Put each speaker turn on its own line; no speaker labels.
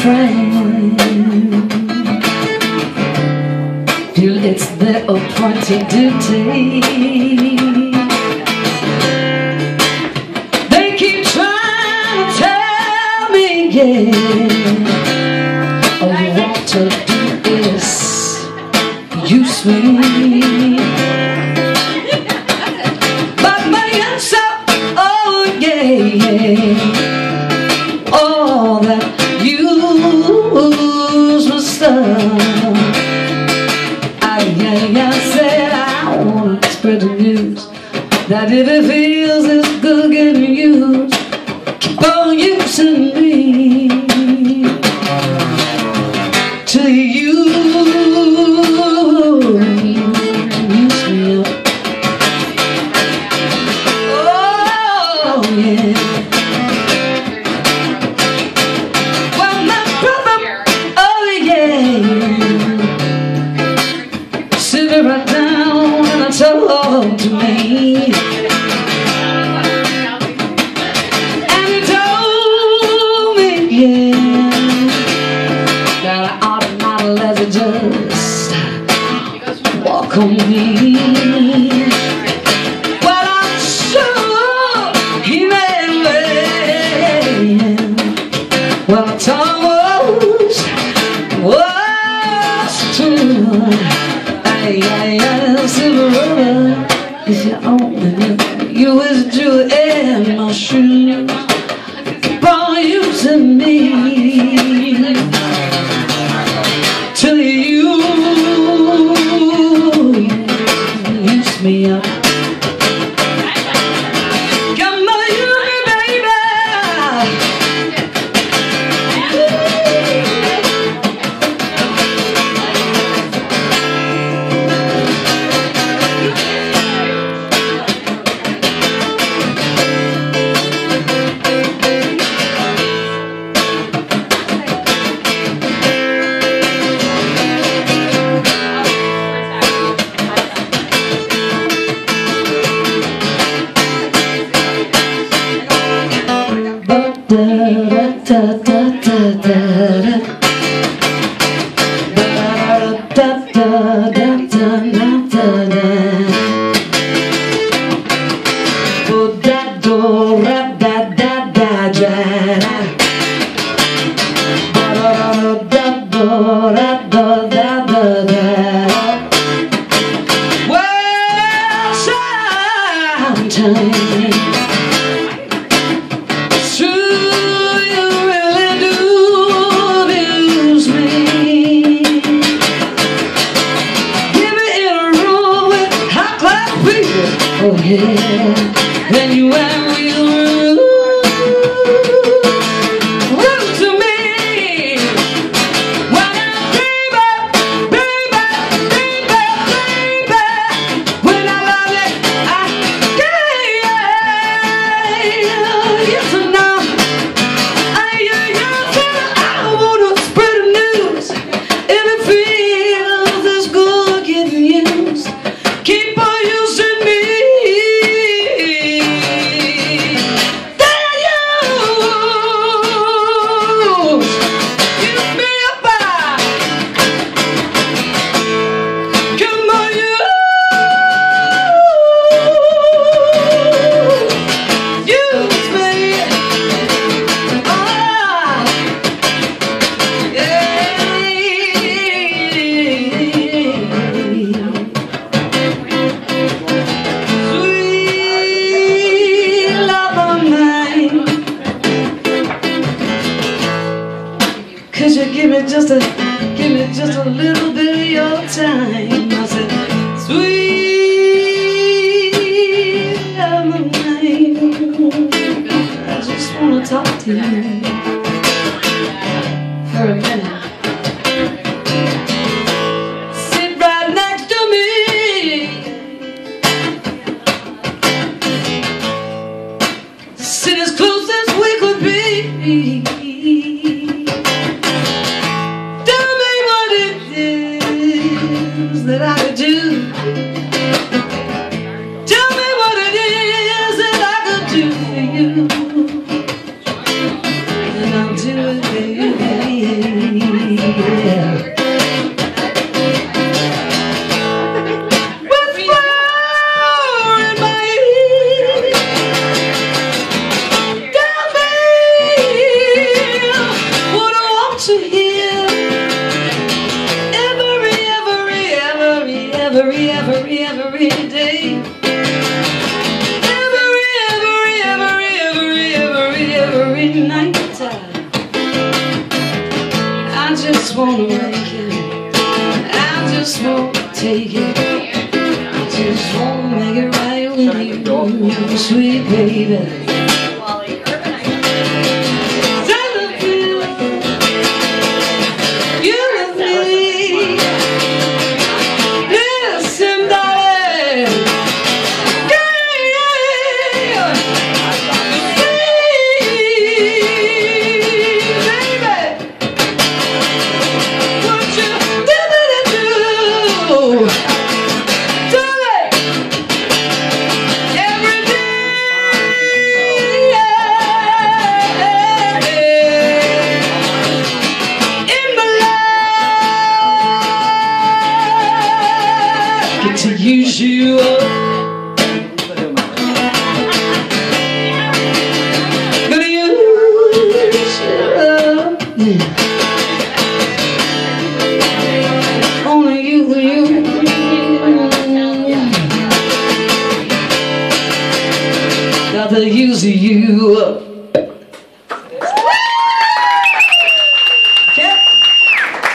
friend till it's their appointed duty. They keep trying to tell me, yeah, oh, you want to do this, use me. But my answer, oh yeah, all that useless stuff. I said I want to spread the news that if it feels this good getting used, keep on using me till you use me up. Oh yeah. Well, my brother, oh yeah, sit right down and talk to me. And he told me, yeah, that I ought not to let it just walk on me. But I'm sure he made me. Well, the time was true. If you only knew you was Jew in my shoes, for using me till you use me up. Come on, use me, baby. Oh yeah, then you and me rude to me. When I baby, baby, baby, baby, when I love you, I can't. Yes or no? I wanna spread the news. If it feels as good getting used, keep on using me. Could you give me just a little bit of your time? I said, sweet love of mine, I just wanna talk to you for a minute. Sit right next to me. Sit as close as we could be. That I could do. Tell me what it is that I could do for you. just wanna make it, I just wanna take it, I just wanna make it right with you, sweet baby. To use you up, gonna use you up, only you, got to use you up.